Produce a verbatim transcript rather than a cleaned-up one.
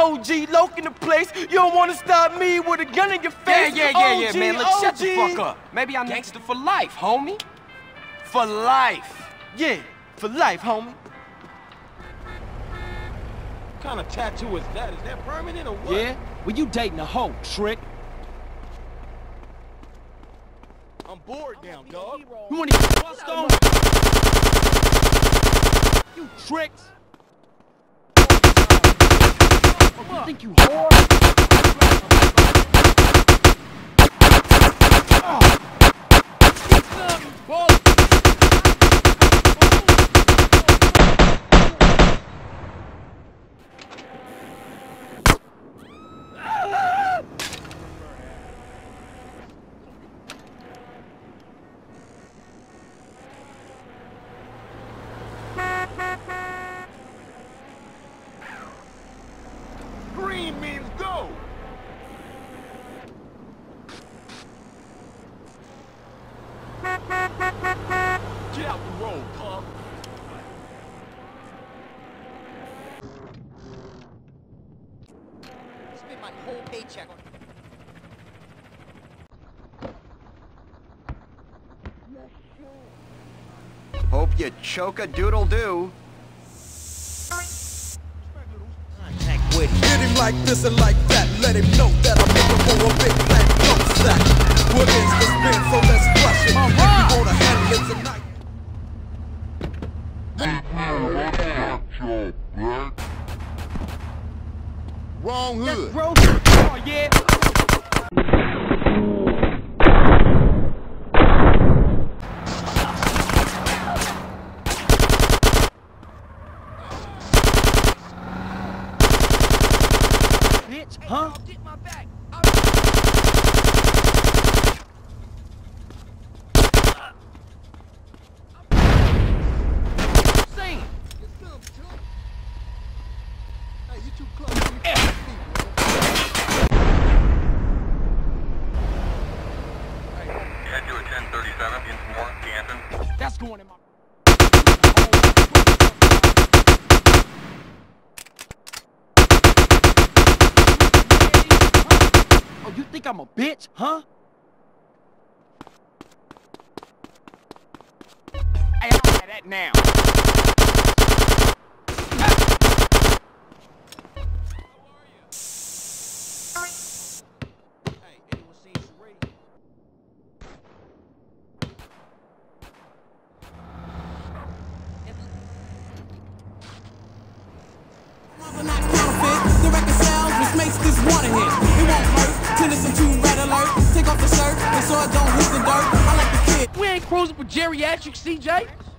O G, loc in the place. You don't wanna stop me with a gun in your face. Yeah, yeah, yeah, yeah, O G, man. Look, shut the O G. fuck up. Maybe I'm gangster for life, homie. For life. Yeah, for life, homie. What kind of tattoo is that? Is that permanent or what? Yeah? Well, you dating a hoe, trick. I'm bored now, dog. You wanna get bust on? You tricks. Oh, you think you whore? Oh. Green means go! Get out the road, punk! Spend my whole paycheck on Hope you choke a doodle-doo. Hit him like this and like that. Let him know that I'm looking for a big fat dope sack. Put in the spin, so let's crush it. If you wanna handle it tonight. Wrong hood. Oh, yeah. Bitch, huh? Get my back. Sing. Hey, you too close. Head to a ten thirty-seven, into more, Canton. That's going in my... Oh, you think I'm a bitch, huh? Hey, I don't have that now. Hey, anyone seen Sheree? Not counterfeit, the record sells, which makes this one a hit. It won't hurt, tennis and two red alert. Take off the shirt, and so it don't hit the dirt. I like the kid. We ain't cruising for geriatric, C J.